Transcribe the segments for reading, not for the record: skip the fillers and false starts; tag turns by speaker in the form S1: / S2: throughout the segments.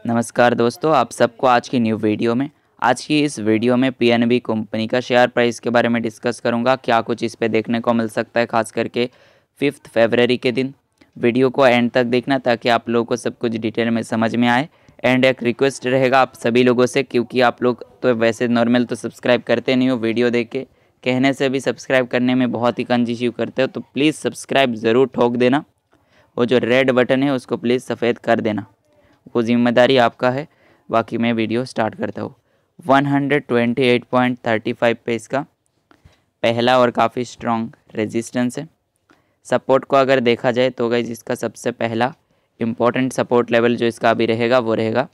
S1: नमस्कार दोस्तों, आप सबको आज की न्यू वीडियो में आज की इस वीडियो में पीएनबी कंपनी का शेयर प्राइस के बारे में डिस्कस करूंगा। क्या कुछ इस पे देखने को मिल सकता है, खास करके 5 फरवरी के दिन। वीडियो को एंड तक देखना ताकि आप लोगों को सब कुछ डिटेल में समझ में आए। एंड एक रिक्वेस्ट रहेगा आप सभी लोगों से, क्योंकि आप लोग तो वैसे नॉर्मल तो सब्सक्राइब करते नहीं हो, वीडियो देख के कहने से भी सब्सक्राइब करने में बहुत ही कंजूसी करते हो, तो प्लीज़ सब्सक्राइब ज़रूर ठोक देना। वो जो रेड बटन है उसको प्लीज़ सफ़ेद कर देना, वो जिम्मेदारी आपका है। बाकी मैं वीडियो स्टार्ट करता हूँ। 128.35 पे इसका पहला और काफ़ी स्ट्रॉन्ग रेजिस्टेंस है। सपोर्ट को अगर देखा जाए तो गाइस इसका सबसे पहला इम्पोर्टेंट सपोर्ट लेवल जो इसका अभी रहेगा वो रहेगा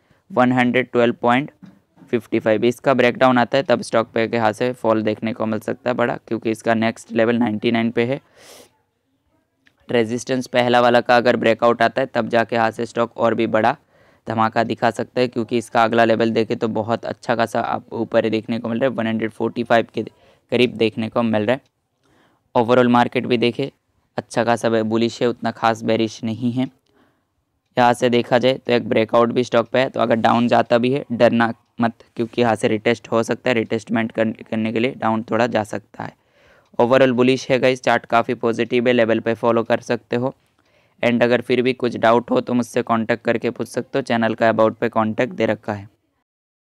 S1: 112.55। इसका ब्रेकडाउन आता है तब स्टॉक पे के हाथ से फॉल देखने को मिल सकता है बड़ा, क्योंकि इसका नेक्स्ट लेवल 99 पे है। रेजिस्टेंस पहला वाला का अगर ब्रेकआउट आता है तब जाके यहाँ से स्टॉक और भी बड़ा धमाका दिखा सकता है, क्योंकि इसका अगला लेवल देखे तो बहुत अच्छा खासा आप ऊपर देखने को मिल रहा है, 145 के करीब देखने को मिल रहा है। ओवरऑल मार्केट भी देखे अच्छा खासा बुलिश है, उतना खास बेरिश नहीं है। यहाँ से देखा जाए तो एक ब्रेकआउट भी स्टॉक पे है, तो अगर डाउन जाता भी है डरना मत, क्योंकि यहाँ से रिटेस्ट हो सकता है। रिटेस्टमेंट करने के लिए डाउन थोड़ा जा सकता है। ओवरऑल बुलिश है गाइस, चार्ट काफ़ी पॉजिटिव है, लेवल पे फॉलो कर सकते हो। एंड अगर फिर भी कुछ डाउट हो तो मुझसे कांटेक्ट करके पूछ सकते हो। चैनल का अबाउट पे कांटेक्ट दे रखा है।